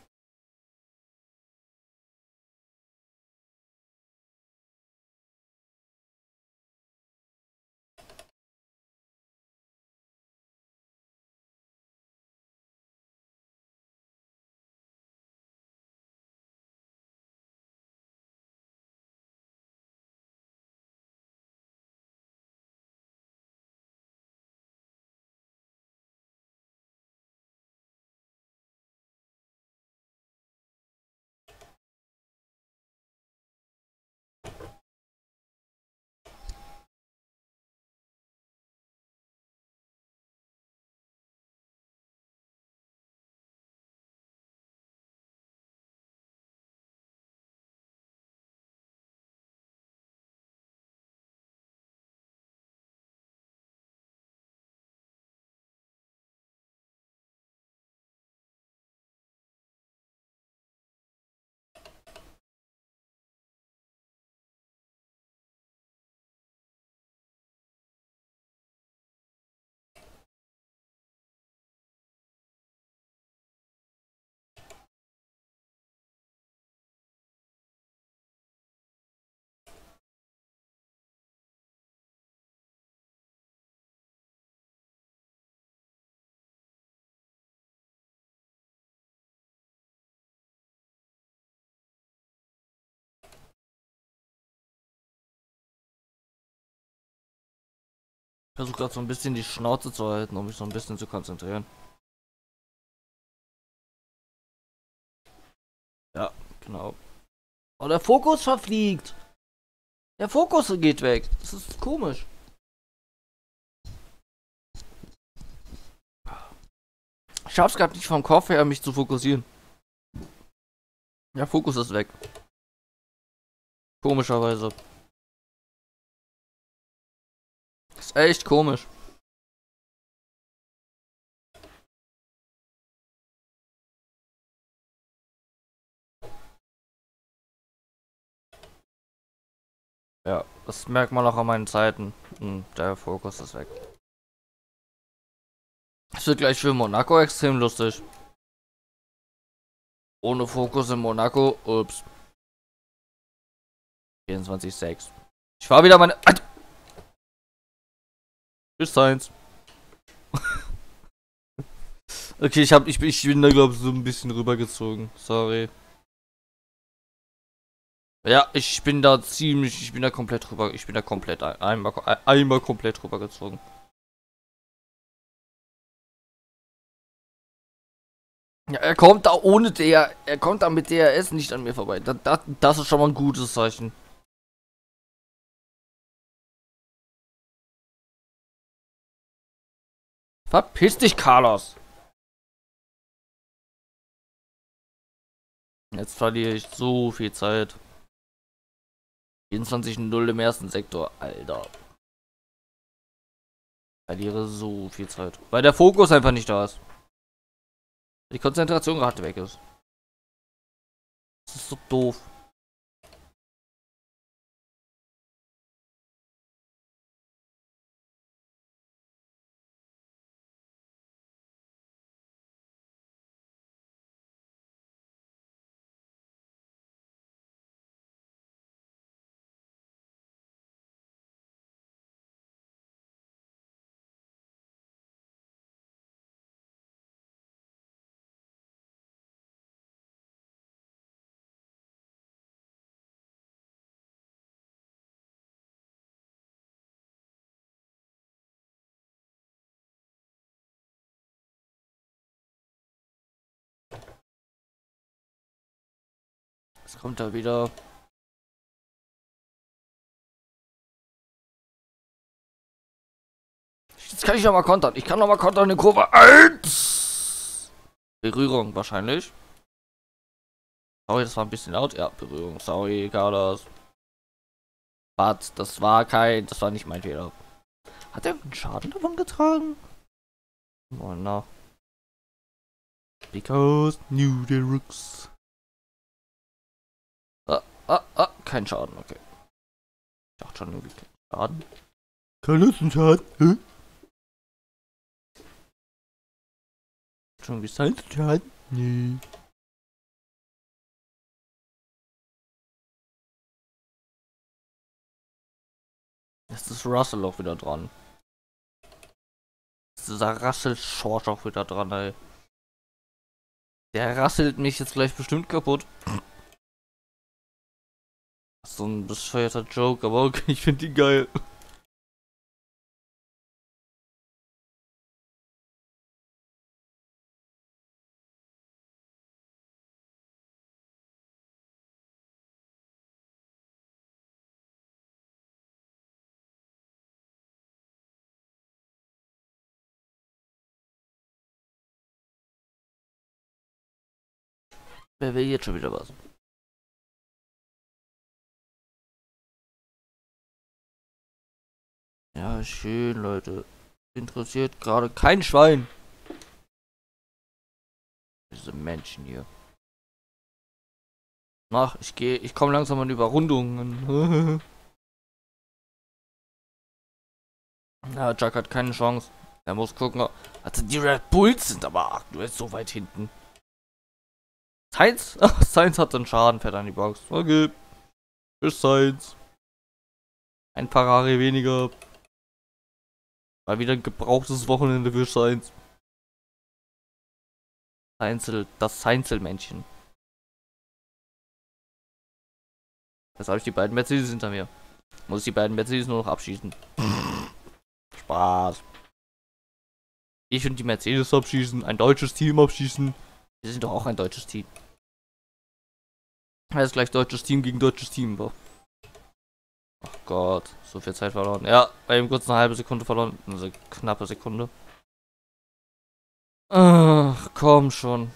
Ich versuche gerade so ein bisschen die Schnauze zu halten, um mich so ein bisschen zu konzentrieren. Ja, genau. Oh, der Fokus verfliegt. Der Fokus geht weg. Das ist komisch. Ich schaff's gerade nicht vom Kopf her, mich zu fokussieren. Der Fokus ist weg. Komischerweise. Ist echt komisch. Ja, das merkt man auch an meinen Zeiten. Hm, der Fokus ist weg. Es wird gleich für Monaco extrem lustig. Ohne Fokus in Monaco. Ups. vierundzwanzig sechs. Ich fahr wieder meine. Bis eins. Okay, ich hab. Ich, ich bin da glaube ich so ein bisschen rübergezogen. Sorry. Ja, ich bin da ziemlich. Ich bin da komplett rüber. Ich bin da komplett einmal, einmal komplett rübergezogen. Ja, er kommt da ohne der. Er kommt da mit D R S nicht an mir vorbei. Das, das, das ist schon mal ein gutes Zeichen. Verpiss dich, Carlos. Jetzt verliere ich so viel Zeit. vierundzwanzig null im ersten Sektor. Alter. Ich verliere so viel Zeit. Weil der Fokus einfach nicht da ist. Die Konzentration gerade weg ist. Das ist so doof. Jetzt kommt er wieder. Jetzt kann ich noch mal kontern. Ich kann noch mal kontern in Kurve eins. Berührung wahrscheinlich. Sorry, das war ein bisschen laut. Ja, Berührung. Sorry, Carlos. Wart, das war kein... Das war nicht mein Fehler. Hat er irgendeinen Schaden davon getragen? Oh, no. Because new the rooks. Ah, ah, ah, kein Schaden, okay. Ich dachte schon irgendwie kein Schaden. Kein Schaden, hä? Schon wie sein Schaden? Nee. Jetzt ist Russell auch wieder dran. Jetzt ist dieser Russell Short auch wieder dran, ey. Der rasselt mich jetzt gleich bestimmt kaputt. So ein bescheuerter Joke, aber okay, ich finde die geil. Wer will jetzt schon wieder was? Ja, schön, Leute. Interessiert gerade kein Schwein. Diese Menschen hier. Ach, ich gehe, ich komme langsam an Überrundungen. Ja, Jack hat keine Chance. Er muss gucken. Also die Red Bulls sind aber aktuell so weit hinten. Sainz? Ach, Sainz hat einen Schaden, fährt an die Box. Okay. Bis Sainz. Ein Ferrari weniger. Mal wieder ein gebrauchtes Wochenende für Sainz. Sainzel, das Sainzelmännchen. Jetzt habe ich die beiden Mercedes hinter mir. Muss ich die beiden Mercedes nur noch abschießen. Spaß. Ich und die Mercedes abschießen, ein deutsches Team abschießen. Wir sind doch auch ein deutsches Team. Das ist gleich deutsches Team gegen deutsches Team. Boah. Ach Gott, so viel Zeit verloren. Ja, bei ihm kurz eine halbe Sekunde verloren. Eine knappe Sekunde. Ach, komm schon.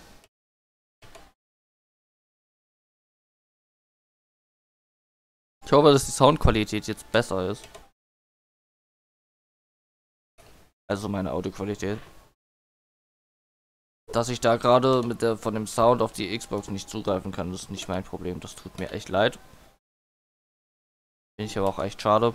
Ich hoffe, dass die Soundqualität jetzt besser ist. Also meine Audioqualität. Dass ich da gerade mit der von dem Sound auf die Xbox nicht zugreifen kann, das ist nicht mein Problem. Das tut mir echt leid. Finde ich aber auch echt schade.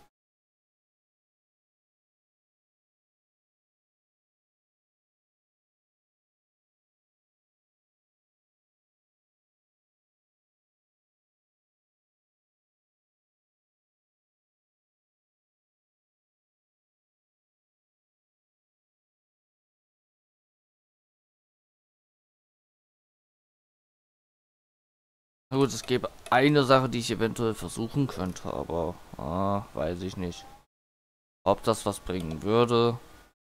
Na gut, es gäbe eine Sache, die ich eventuell versuchen könnte, aber ah, weiß ich nicht. Ob das was bringen würde.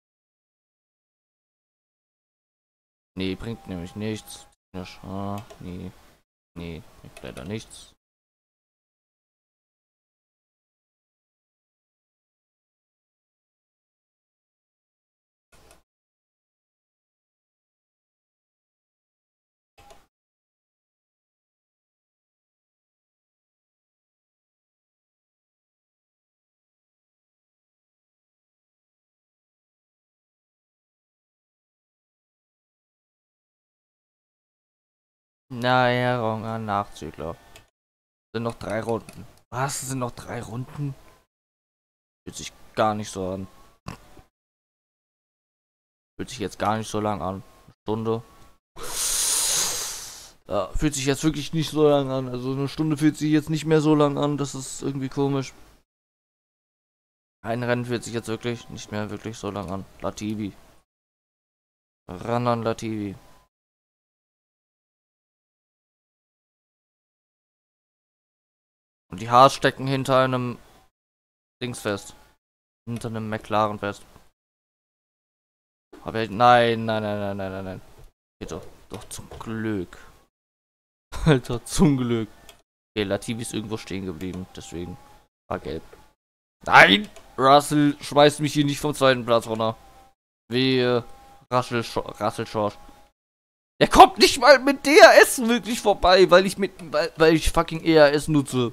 Nee, bringt nämlich nichts. Ah, nee. Nee, bringt leider nichts. Näherung an Nachzügler. Sind noch drei Runden. Was? Sind noch drei Runden? Fühlt sich gar nicht so an. Fühlt sich jetzt gar nicht so lang an. Eine Stunde. Ja, fühlt sich jetzt wirklich nicht so lang an. Also eine Stunde fühlt sich jetzt nicht mehr so lang an. Das ist irgendwie komisch. Ein Rennen fühlt sich jetzt wirklich nicht mehr wirklich so lang an. Latifi. Ran an Latifi. Und die Haars stecken hinter einem Dings fest. Hinter einem McLaren fest. Aber nein, nein, nein, nein, nein, nein, nein. Geht doch, doch zum Glück. Alter, zum Glück. Okay, Latifi ist irgendwo stehen geblieben, deswegen war gelb. Nein! Russell schmeißt mich hier nicht vom zweiten Platz runter. Wehe. Russell, Russell Schorsch. Der kommt nicht mal mit D R S wirklich vorbei, weil ich mit, weil, weil ich fucking E R S nutze.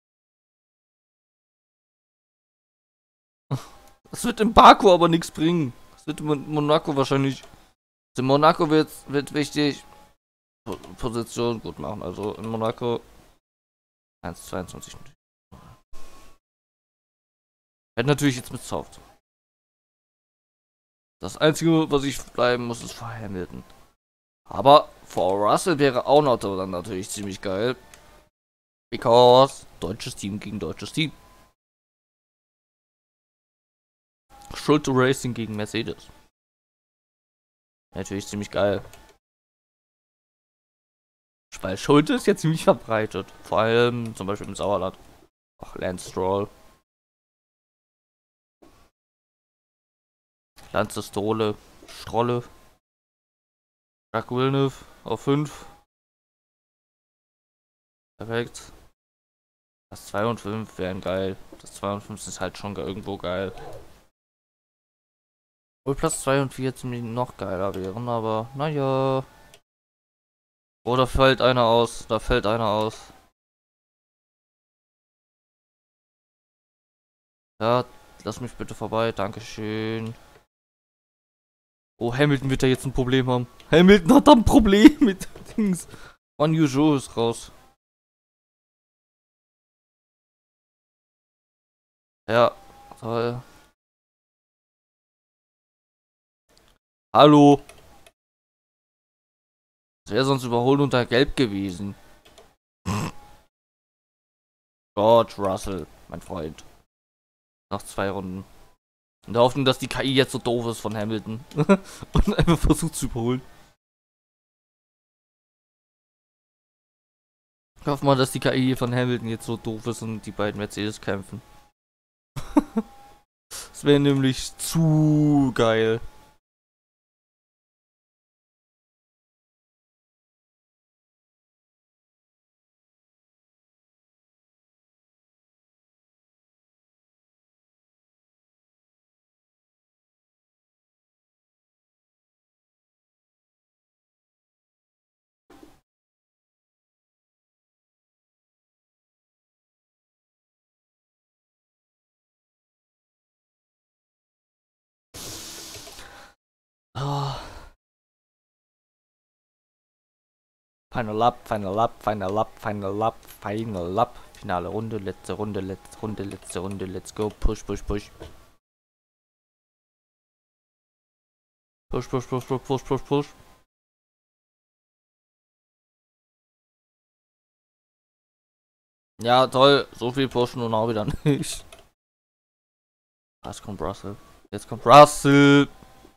Das wird in Baku aber nichts bringen. Das wird in Monaco wahrscheinlich. In Monaco wird, wird wichtig Position gut machen. Also in Monaco eins Komma zweiundzwanzig. Hätte natürlich jetzt mit Soft. Das Einzige, was ich bleiben muss, ist vor Hamilton. Aber vor Russell wäre auch noch dann natürlich ziemlich geil. Because deutsches Team gegen deutsches Team. Schulte Racing gegen Mercedes. Natürlich ziemlich geil. Weil Schulte ist ja ziemlich verbreitet. Vor allem zum Beispiel im Sauerland. Ach, Lance Stroll. Lance Strolle. Strolle. Jacques Villeneuve auf fünf. Perfekt. Das zwei und fünf wären geil. Das zwei und fünf ist halt schon irgendwo geil. Obwohl Platz zwei und vier ziemlich noch geiler wären, aber naja. Oh, da fällt einer aus. Da fällt einer aus. Ja, lass mich bitte vorbei. Dankeschön. Oh, Hamilton wird da jetzt ein Problem haben. Hamilton hat da ein Problem mit Dings. Unusual ist raus. Ja, toll. Hallo. Das wäre sonst überholt unter Gelb gewesen. George Russell, mein Freund. Nach zwei Runden. In der Hoffnung, dass die K I jetzt so doof ist von Hamilton. Und einfach versucht zu überholen. Ich hoffe mal, dass die K I von Hamilton jetzt so doof ist und die beiden Mercedes kämpfen. Das wäre nämlich zu geil. Oh. Final Lap, Final Lap, Final Lap, Final Lap, Final Lap. Finale Runde, letzte Runde, letzte Runde, letzte Runde, let's go. Push, push, push. Push, push, push, push, push, push, push. Ja, toll. So viel pushen und auch wieder nicht. Jetzt kommt Russell. Jetzt kommt Russell.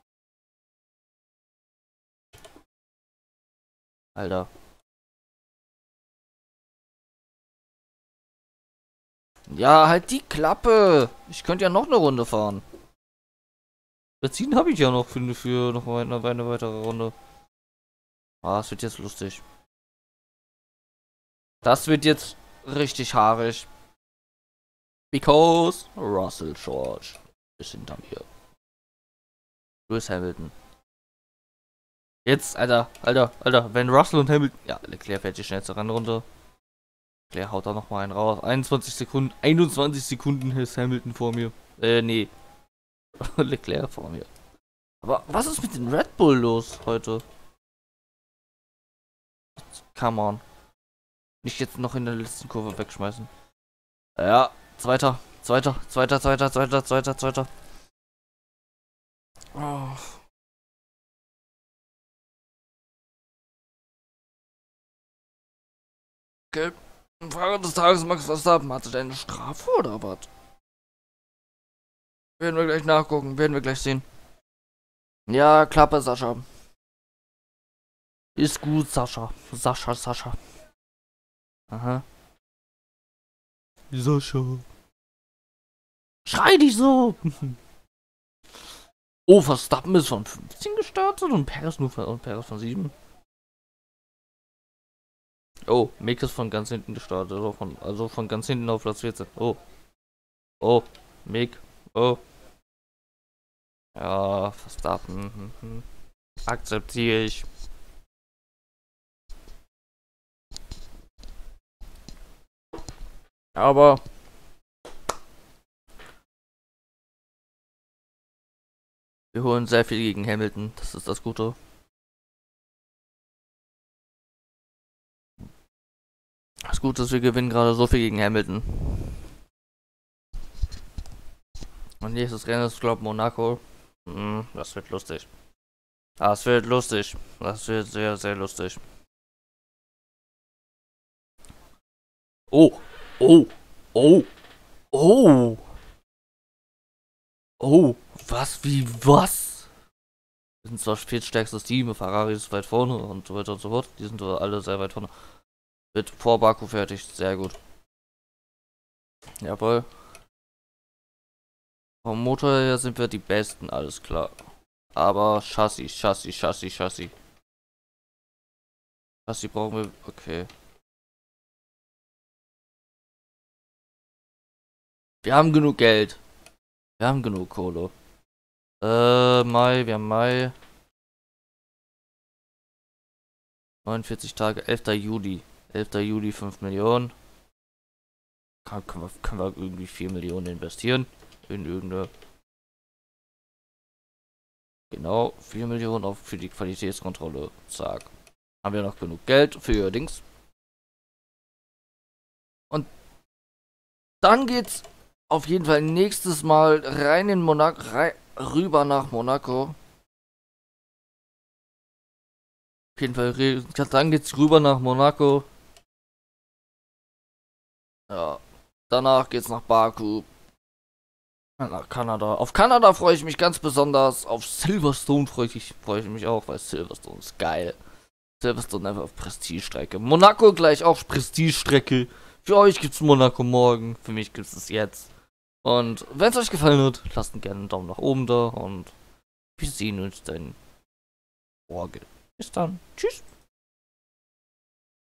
Alter. Ja, halt die Klappe. Ich könnte ja noch eine Runde fahren. Benzin habe ich ja noch für, für noch eine, eine weitere Runde. Ah, es wird jetzt lustig. Das wird jetzt richtig haarig. Because Russell George ist hinter mir. Lewis Hamilton. Jetzt, Alter, Alter, Alter, wenn Russell und Hamilton. Ja, Leclerc fährt die schnellste Rennrunde. Leclerc haut da noch mal einen raus. einundzwanzig Sekunden, einundzwanzig Sekunden ist Hamilton vor mir. Äh, nee. Leclerc vor mir. Aber was ist mit dem Red Bull los heute? Come on. Nicht jetzt noch in der letzten Kurve wegschmeißen. Ja, zweiter, zweiter, zweiter, zweiter, zweiter, zweiter, zweiter. Oh. Okay. Frage des Tages, Max Verstappen, hatte deine Strafe oder was? Werden wir gleich nachgucken, werden wir gleich sehen. Ja, Klappe, Sascha. Ist gut, Sascha. Sascha, Sascha. Aha. Sascha. Schrei dich so! Oh, Verstappen ist von fünfzehn gestartet und Perez nur von, und Perez von sieben. Oh, Mick ist von ganz hinten gestartet. Also von, also von ganz hinten auf Platz vierzehn. Oh. Oh, Mick. Oh. Ja, Verstappen. Hm, hm. Akzeptiere ich. Aber wir holen sehr viel gegen Hamilton. Das ist das Gute. Das Gute ist, wir gewinnen gerade so viel gegen Hamilton. Und nächstes Rennen ist, glaube ich, Monaco. Hm, das wird lustig. Das wird lustig. Das wird sehr, sehr lustig. Oh. Oh. Oh. Oh. Oh. Was? Wie? Was? Wir sind zwar viertstärkstes Team, Ferrari ist weit vorne und so weiter und so fort. Die sind alle sehr weit vorne. Wird vor Baku fertig. Sehr gut. Jawohl. Vom Motor her sind wir die Besten, alles klar. Aber Chassis, Chassis, Chassis, Chassis. Chassis brauchen wir. Okay. Wir haben genug Geld. Wir haben genug Kohle. Äh, Mai, wir haben Mai. neunundvierzig Tage, elfter Juli. elfter Juli, fünf Millionen. Kann, können, wir, können wir irgendwie vier Millionen investieren. In irgendeine. Genau, vier Millionen auf für die Qualitätskontrolle. Zack. Haben wir noch genug Geld für Dings. Und dann geht's auf jeden Fall nächstes Mal rein in Monaco, rein, rüber nach Monaco. Auf jeden Fall, dann geht's rüber nach Monaco. Ja, danach geht's nach Baku. Nach Kanada. Auf Kanada freue ich mich ganz besonders. Auf Silverstone freue ich, freu ich mich auch, weil Silverstone ist geil. Silverstone einfach auf Prestigestrecke. Monaco gleich auch Prestigestrecke. Für euch gibt's Monaco morgen. Für mich gibt's es jetzt. Und wenn es euch gefallen hat, lasst gerne einen Daumen nach oben da. Und wir sehen uns dann morgen. Bis dann. Tschüss.